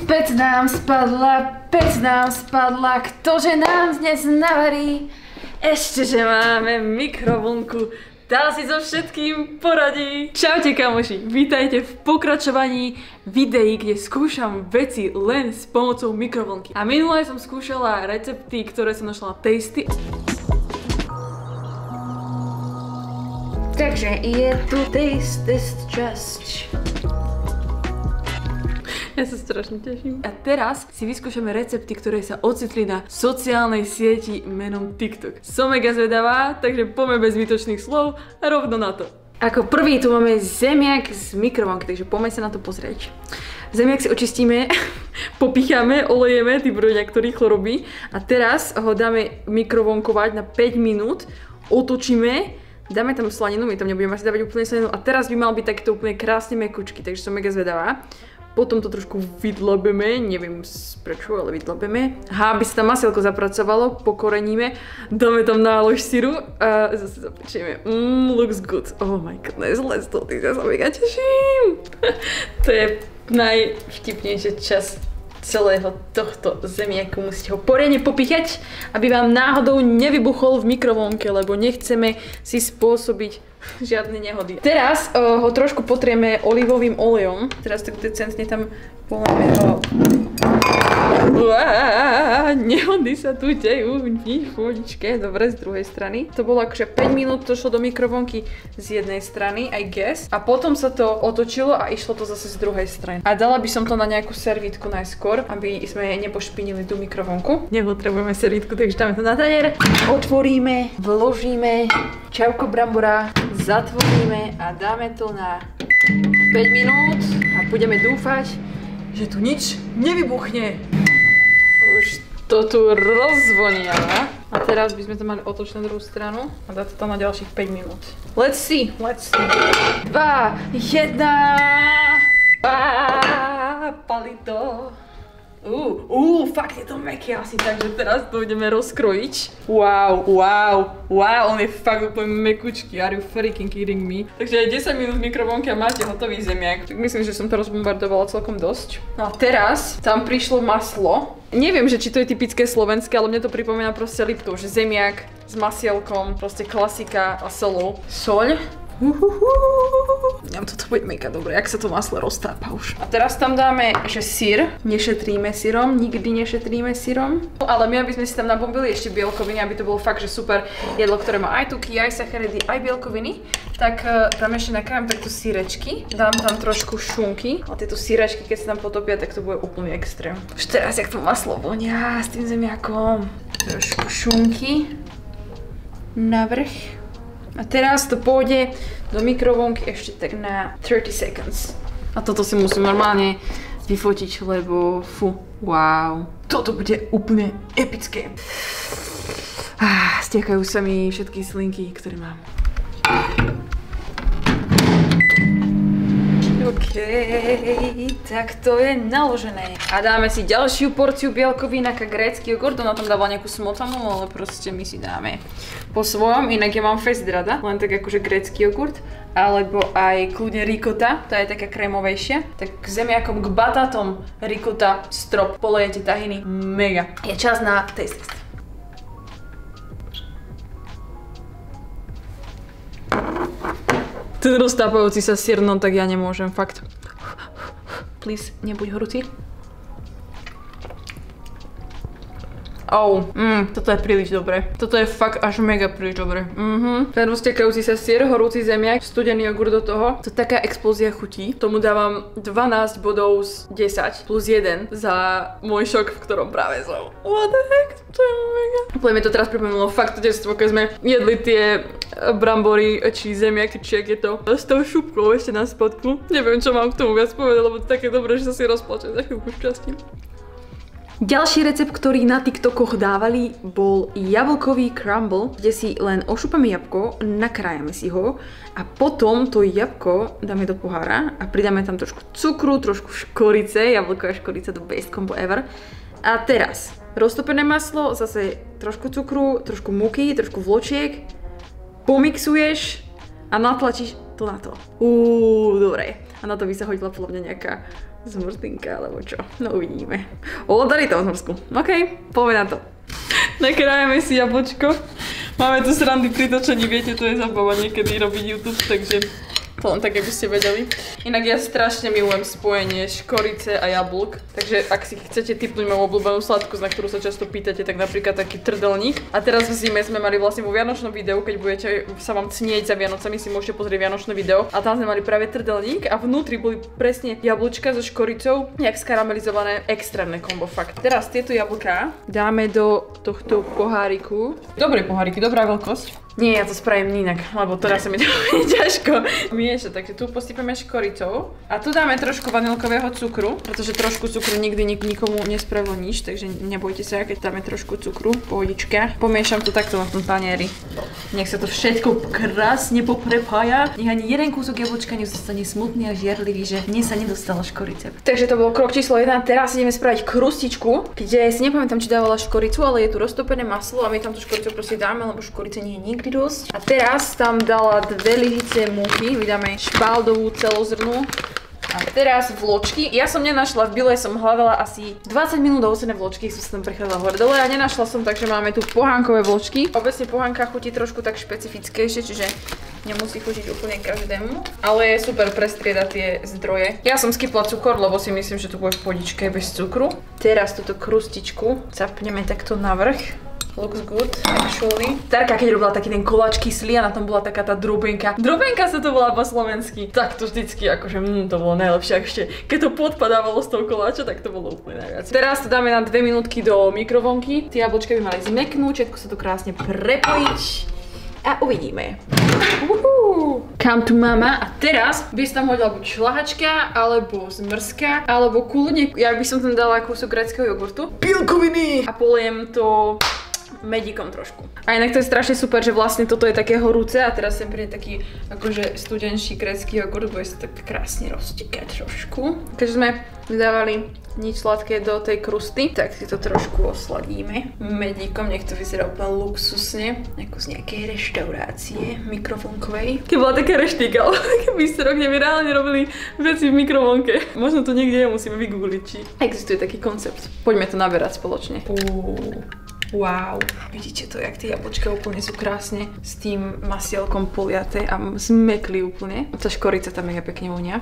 Pec nám spadla, ktože nám dnes navarí? Ešte, že máme mikrovlnku, tá si so všetkým poradí. Čaute kamoši, vítajte v pokračovaní videí, kde skúšam veci len s pomocou mikrovlnky. A minule som skúšala recepty, ktoré som našla na Tasty. Takže je tu taste test časť. Ja sa strašne teším. A teraz si vyskúšame recepty, ktoré sa ocitli na sociálnej sieti menom TikTok. Som mega zvedavá, takže poďme bez zbytočných slov a rovno na to. Ako prvý tu máme zemiak z mikrovlnky, takže poďme sa na to pozrieť. Zemiak si očistíme, popicháme, olejeme, ty nejak to rýchlo robí. A teraz ho dáme mikrovlnkovať na 5 minút, otočíme, dáme tam slaninu, my tam nebudeme asi dávať úplne slaninu a teraz by mal byť takto úplne krásne mekučky, takže som mega zvedavá. Potom to trošku vydlabeme, neviem prečo, ale vydlabeme. Aby sa tam masielko zapracovalo, pokoreníme, dáme tam nálož syru a zase zapečieme. Looks good. Oh my goodness, let's do this, ja sa mega teším. To je najvtipnejšia časť celého tohto zemiaku. Musíte ho poriadne popíchať, aby vám náhodou nevybuchol v mikrovlnke, lebo nechceme si spôsobiť žiadne nehody. Teraz ho trošku potrieme olivovým olejom. Teraz tak decentne tam poláme ho. Nehody sa tu dejú. Ničke. Dobre, z druhej strany. To bolo akože 5 minút, to šlo do mikrovlnky z jednej strany, I guess. A potom sa to otočilo a išlo to zase z druhej strany. A dala by som to na nejakú servítku najskôr, aby sme nepošpinili tú mikrovlnku. Nepotrebujeme servítku, takže dáme to na tanier. Otvoríme, vložíme čavko brambora, zatvoríme a dáme to na 5 minút a budeme dúfať, že tu nič nevybuchne. Už to tu rozvoniava. A teraz by sme to mali otočiť na druhú stranu a dať to tam na ďalších 5 minút. Let's see, let's see. 2, 1. Pali to. Fakt je to mäkké asi, takže teraz to ideme rozkrojiť. Wow, on je fakt úplne mekučký, are you freaking kidding me? Takže aj 10 minút v mikrovlnke a máte hotový zemiak. Tak myslím, že som to rozbombardovala celkom dosť. No a teraz tam prišlo maslo. Neviem, že či to je typické slovenské, ale mne to pripomína proste Liptov, že zemiak s masielkom, proste klasika a solou. Soľ. Toto bude mega dobre, jak sa to maslo roztápa už. A teraz tam dáme, že syr. Nešetríme syrom, nikdy nešetríme syrom. Ale my, aby sme si tam nabombili ešte bielkoviny, aby to bolo fakt, že super jedlo, ktoré má aj tuky, aj sacharidy, aj bielkoviny, tak tam ešte nakrájam takto sírečky. Dám tam trošku šunky. A tieto sírečky, keď sa tam potopia, tak to bude úplný extrém. Už teraz, jak to maslo vonia s tým zemiakom. Trošku šunky. Navrch. A teraz to pôjde do mikrovlnky ešte tak na 30 seconds. A toto si musím normálne vyfotiť, lebo wow. Toto bude úplne epické. Stiekajú sa mi všetky slinky, ktoré mám. OK, tak to je naložené. A dáme si ďalšiu porciu bielkovín, aká grécky jogurt, ona tam dávala nejakú smotanu, ale proste my si dáme po svojom, inak ja mám fest rada, len tak akože grécky jogurt, alebo aj kľudne ricota, tá je taká krémovejšia. Tak zemiakom k batátom ricota, strop, polejete tahiny, mega. Je čas na taste test. Ten roztápajúci sa syr, no tak ja nemôžem, fakt. Please, nebuď horúci. Toto je príliš dobre. Toto je fakt až mega príliš dobre. Ten roztekajúci sa syr, horúci zemiak, studený jogurt do toho. To je taká explózia chutí. Tomu dávam 12 bodov z 10 plus 1 za môj šok, v ktorom práve som. What the heck? To je mega. Úplne mi to teraz pripomenulo fakt to detstvo, keď sme jedli tie brambory, či zemiaky, či jak je to. S tou šupkou ešte na spodku. Neviem, čo mám k tomu viac povedať, lebo to je také dobré, že sa si rozplačem za chvíľku šťastím. Ďalší recept, ktorý na TikTokoch dávali, bol jablkový crumble, kde si len ošúpame jabko, nakrájame si ho a potom to jabko dáme do pohára a pridáme tam trošku cukru, trošku škorice, jablko a škorica the best combo ever. A teraz roztopené maslo, zase trošku cukru, trošku múky, trošku vločiek, pomixuješ a natlačíš to na to. Dobre. A na to by sa hodila podľa mňa nejaká zmrzlinka, alebo čo. No uvidíme. Dali to v zmrzku. OK, poďme na to. Nakrájame si jablčko. Máme tu srandy pri točení, viete, to je zabava niekedy robiť YouTube, takže to len tak, aby ste vedeli. Inak ja strašne milujem spojenie škorice a jablk, takže ak si chcete tipnúť moju obľúbenú sladkosť, na ktorú sa často pýtate, tak napríklad taký trdelník. A teraz v zime sme mali vlastne vo vianočnom videu, keď budete sa vám cnieť za Vianocami, si môžete pozrieť vianočné video. A tam sme mali práve trdelník a vnútri boli presne jablčka so škoricou, jak skaramelizované, extrémne kombo, fakt. Teraz tieto jablká dáme do tohto poháriku. Dobré poháriky, dobrá veľkosť. Nie, ja to spravím inak, lebo teraz sa mi to ťažko miešať, takže tu posypeme škoricou a tu dáme trošku vanilkového cukru, pretože trošku cukru nikdy nikomu nespravilo nič, takže nebojte sa, keď dáme trošku cukru, pohodička. Pomiešam to takto na tom tanieri. Nech sa to všetko krásne poprepája, nech ani jeden kúsok jablčka nezostane smutný a žiarlivý, že mne sa nedostalo škorice. Takže to bol krok číslo 1, teraz ideme spraviť krustičku, kde si nepamätám, či dávala škoricu, ale je tu roztopené maslo a my tam tú škoricu proste dáme, lebo škorice nie je nikdy dosť. A teraz tam dala 2 lyžice múky, vydáme špaldovú celozrnú. A teraz vločky. Ja som nenašla, v Bile som hľadala asi 20 minút do osené vločky, som sa tam prechádzala hore dole a nenašla som, takže máme tu pohánkové vločky. Obecne pohánka chutí trošku tak špecifickejšie, čiže nemusí chutiť úplne každému, ale je super prestriedať tie zdroje. Ja som skipla cukor, lebo si myslím, že to bude v pohodičke bez cukru. Teraz túto krustičku zapneme takto na vrch. Looks good, actually. Tarka, keď robila taký ten koláč kyslý a na tom bola taká tá drobenka. Drobenka sa to volá po slovensky. Tak to vždycky akože to bolo najlepšie. Ešte keď to podpadávalo z toho koláča, tak to bolo úplne najviac. Teraz to dáme na 2 minútky do mikrovlnky. Tie jablčka by mali zmeknúť, všetko sa to krásne prepojiť. A uvidíme. Come to mama. A teraz by som tam hodila buď šlahačka, alebo zmrzka, alebo kľudne, ja by som tam dala kúsok gréckeho jogurtu. Bielkoviny! A poliem to medíkom trošku. A inak to je strašne super, že vlastne toto je také horúce a teraz sem príde taký akože studenší grécky jogurt, bude sa tak krásne roztekať trošku. Keďže sme nedávali nič sladké do tej krusty, tak si to trošku osladíme medíkom, nech to vyzerá úplne luxusne, ako z nejakej reštaurácie mikrovlnkovej. Keď bola taká reštika, ale taký bistro, kde by reálne robili veci v mikrovlnke. Možno to niekde musíme vygoogliť, či existuje taký koncept. Poďme to naberať spoločne. Wow, vidíte to, jak tie jablčka úplne sú krásne s tým masielkom poliaté a zmekli úplne. Tá škorica tam mega pekne vonia.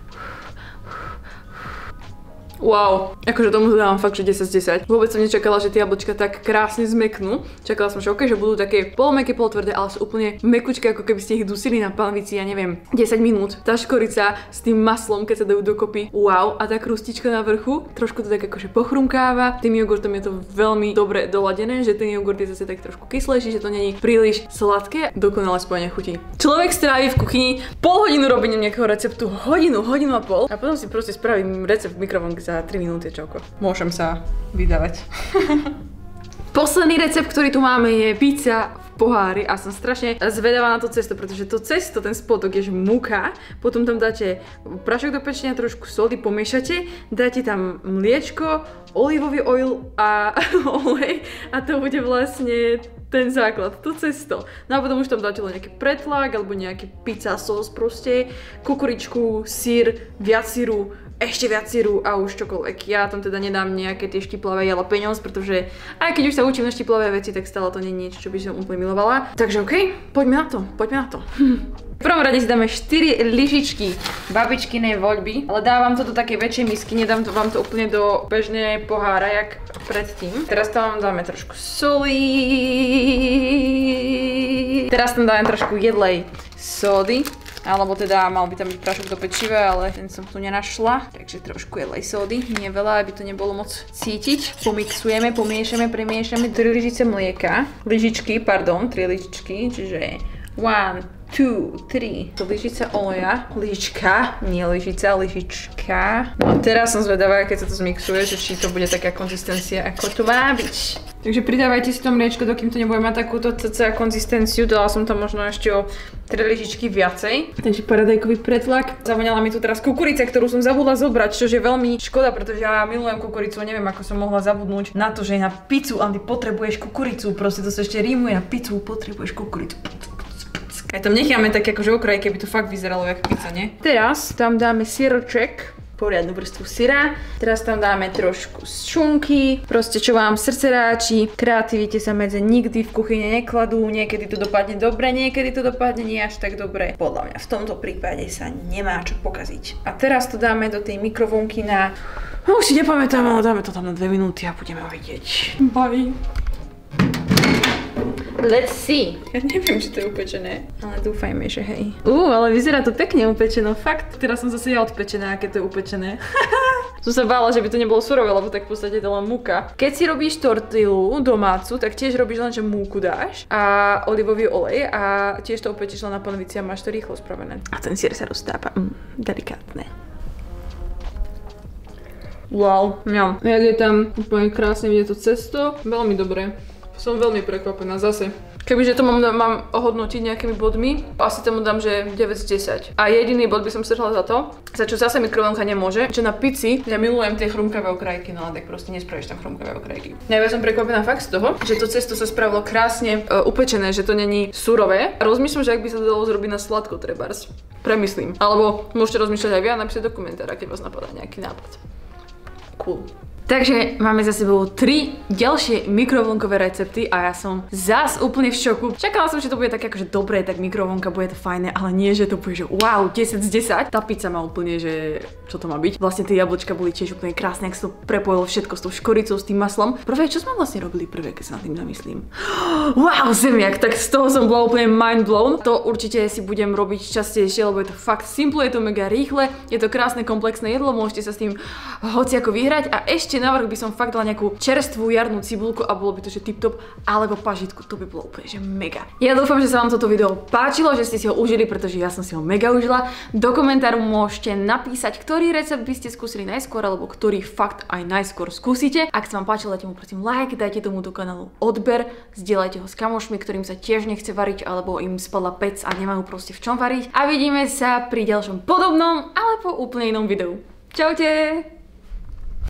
Wow, akože tomu dávam fakt, že 10 z 10. Vôbec som nečakala, že tie jablčka tak krásne zmeknú. Čakala som, že okej, že budú také polomeké, polotvrdé, ale sú úplne mekučké, ako keby ste ich dusili na panvici, ja neviem, 10 minút. Tá škorica s tým maslom, keď sa dajú dokopy, wow. A tá krustička na vrchu, trošku to tak akože pochrumkáva. Tým jogurtom je to veľmi dobre doladené, že ten jogurt je zase tak trošku kyslejší, že to není príliš sladké. Dokonale spojenie chutí. Človek strávi v kuchyni pol hodinu robením nejakého receptu, hodinu a pol a potom si proste spravím recept v mikrovlnke za 3 minúty čauko. Môžem sa vydávať. Posledný recept, ktorý tu máme, je pizza v pohári a som strašne zvedavá na to cesto, pretože to cesto, ten spodok je múka, potom tam dáte prašok do pečenia, trošku soli, pomiešate, dáte tam mliečko, olivový oil a olej a to bude vlastne ten základ, to cesto. No a potom už tam dáte len nejaký pretlak alebo nejaký pizza sos proste, kukuričku, sír, viac síru, ešte viac síru a už čokoľvek. Ja tam teda nedám nejaké tie štiplavé jalapeňos, pretože aj keď už sa učím na štiplavé veci, tak stále to nie je niečo, čo by som úplne milovala. Takže okej, poďme na to. V prvom rade si dáme 4 lyžičky babičkinej voľby, ale dávam to do takej väčšej misky, nedám to vám to úplne do bežnej pohára, jak predtým. Teraz tam dáme trošku soli. Teraz tam dáme trošku jedlej sódy. Alebo teda mal by tam byť prašok do pečiva, ale ten som tu nenašla. Takže trošku jedlej sódy, nie veľa, aby to nebolo moc cítiť. Pomixujeme, pomiešame, premiešame 3 lyžice mlieka. 3 lyžičky, čiže 1, 2, 3. To lyžica oleja, lyžička, nie lyžica, lyžička. No a teraz som zvedavá, keď sa to zmixuje, že či to bude taká konzistencia, ako to má byť. Takže pridávajte si to mliečko, dokým to nebude mať takúto cca konzistenciu. Dala som tam možno ešte o 3 lyžičky viacej. Takže paradajkový pretlak. Zavoňala mi tu teraz kukurica, ktorú som zabudla zobrať, čo je veľmi škoda, pretože ja milujem kukuricu. Neviem, ako som mohla zabudnúť na to, že na pizzu, ale ty potrebuješ kukuricu. Proste to sa ešte rímuje, na pizzu potrebuješ kukuricu. Aj tam necháme tak akože okraj, keby to fakt vyzeralo jak pizza, nie? Teraz tam dáme sýroček. poriadnu vrstvu syra. Teraz tam dáme trošku z šunky, proste čo vám srdce ráči. Kreativite sa medze nikdy v kuchyni nekladú, niekedy to dopadne dobre, niekedy to dopadne nie až tak dobre. Podľa mňa v tomto prípade sa nemá čo pokaziť. A teraz to dáme do tej mikrovlnky na... No už si nepamätám, ale dáme to tam na 2 minúty a budeme ho vidieť. Baví. Let's see. Ja neviem, či to je upečené, ale dúfajme, že hej. Ale vyzerá to pekne upečeno, fakt. Teraz som zase ja odpečená, aké to je upečené. Som sa bála, že by to nebolo surové, lebo tak v podstate to len múka. Keď si robíš tortilu domácu, tak tiež robíš len, že múku dáš a olivový olej a tiež to upečíš len na panvici a máš to rýchlo spravené. A ten syr sa roztápa. Delikátne. Wow, mňam. Jak je tam úplne krásne vidieť to cesto, veľmi dobré. Som veľmi prekvapená zase. Kebyže to mám ohodnotiť nejakými bodmi, asi tomu dám, že 9 z 10. A jediný bod by som strhla za to, za čo zase mikrovlnka nemôže, že na pici ja milujem tie chrumkavé okrajky, no ale tak proste nespravíš tam chrumkavé okrajky. Najviac som prekvapená fakt z toho, že to cesto sa spravilo krásne upečené, že to není surové. Rozmýšľam, že ak by sa to dalo zrobiť na sladko trebárs. Premyslím. Alebo môžete rozmýšľať aj vy a napísať do komentára, keď vás napadá nejaký nápad. Cool. Takže máme za sebou 3 ďalšie mikrovlnkové recepty a ja som zás úplne v šoku. Čakala som, že to bude také akože dobré, tak mikrovlnka bude to fajné, ale nie, že to bude, že wow, 10 z 10. Tá pizza má úplne, že čo to má byť. Vlastne tie jablčka boli tiež úplne krásne, ak sa to prepojilo všetko s tou škoricou, s tým maslom. Prvé, čo sme vlastne robili prvé, keď sa nad tým zamyslím? Wow, zemiak, tak z toho som bola úplne mind blown. To určite si budem robiť častejšie, lebo je to fakt simple, je to mega rýchle, je to krásne komplexné jedlo, môžete sa s tým hociako vyhrať a ešte navrch by som fakt dala nejakú čerstvú jarnú cibulku a bolo by to, že tip-top, alebo pažitku, to by bolo úplne, že mega. Ja dúfam, že sa vám toto video páčilo, že ste si ho užili, pretože ja som si ho mega užila. Do komentáru môžete napísať, ktorý recept by ste skúsili najskôr, alebo ktorý fakt aj najskôr skúsite. Ak sa vám páčilo, dajte mu prosím like, dajte tomuto kanálu odber, zdieľajte ho s kamošmi, ktorým sa tiež nechce variť, alebo im spadla pec a nemajú proste v čom variť. A vidíme sa pri ďalšom podobnom, alebo úplne inom videu. Čaute!